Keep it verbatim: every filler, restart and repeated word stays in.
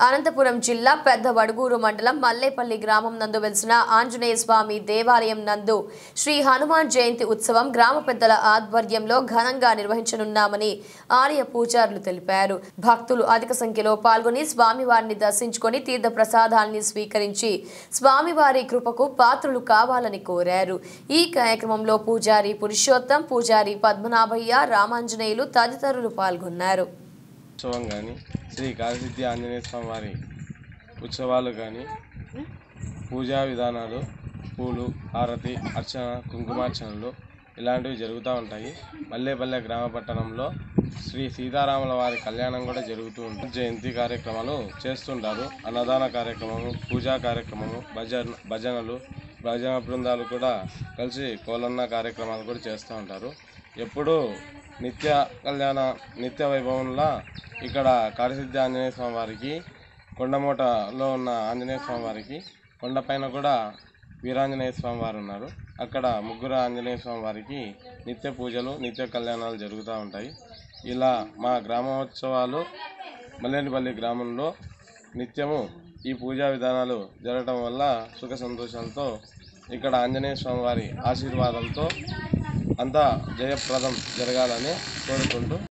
అనంతపురం జిల్లా పెద్ద వడుగూరు మండలం మల్లేపల్లి గ్రామం నందు వెలిసిన ఆంజనేయ స్వామి దేవాలయం నందు శ్రీ హనుమాన్ జయంతి ఉత్సవం గ్రామ పెద్దల ఆధ్వర్యంలో ఘనంగా నిర్వహించనున్నామని ఆలయ పూజారులు తెలిపారు. భక్తులు అధిక సంఖ్యలో పాల్గొని స్వామివారిని దర్శించుకొని తీర్థ ప్రసాదాలను స్వీకరించి స్వామివారి కృపకు పాత్రులు కావాలని కోరారు. ఈ కార్యక్రమంలో పూజారి పురుషోత్తం, పూజారి పద్మనాభయ్య, రామాంజనేయులు తదితరులు పాల్గొన్నారు. ఉత్సవం కానీ శ్రీ కాళసిద్ధి ఆంజనేయ స్వామి వారి ఉత్సవాలు కానీ పూజా విధానాలు, పూలు, హారతి, అర్చన, కుంకుమార్చనలు ఇలాంటివి జరుగుతూ ఉంటాయి. మల్లేపల్లె గ్రామ పట్టణంలో శ్రీ సీతారాముల వారి కళ్యాణం కూడా జరుగుతూ ఉంటుంది. జయంతి కార్యక్రమాలు చేస్తుంటారు. అన్నదాన కార్యక్రమము, పూజా కార్యక్రమము, భజన భజనలు భజన బృందాలు కూడా కలిసి కోలన్న కార్యక్రమాలు కూడా చేస్తూ ఉంటారు. ఎప్పుడూ నిత్య కళ్యాణ నిత్య వైభవంలా ఇక్కడ కాళసిద్ధి ఆంజనేయ స్వామి వారికి, కొండమూటలో ఉన్న ఆంజనేయ స్వామి వారికి, కొండపైన కూడా వీరాంజనేయ స్వామి వారు ఉన్నారు. అక్కడ ముగ్గురు ఆంజనేయ స్వామి వారికి నిత్య పూజలు, నిత్య కళ్యాణాలు జరుగుతూ ఉంటాయి. ఇలా మా గ్రామోత్సవాలు మల్లేపల్లి గ్రామంలో నిత్యము ఈ పూజా విధానాలు జరగడం వల్ల సుఖ సంతోషాలతో ఇక్కడ ఆంజనేయ స్వామి వారి ఆశీర్వాదంతో అంతా జయప్రదం జరగాలని కోరుకుంటూ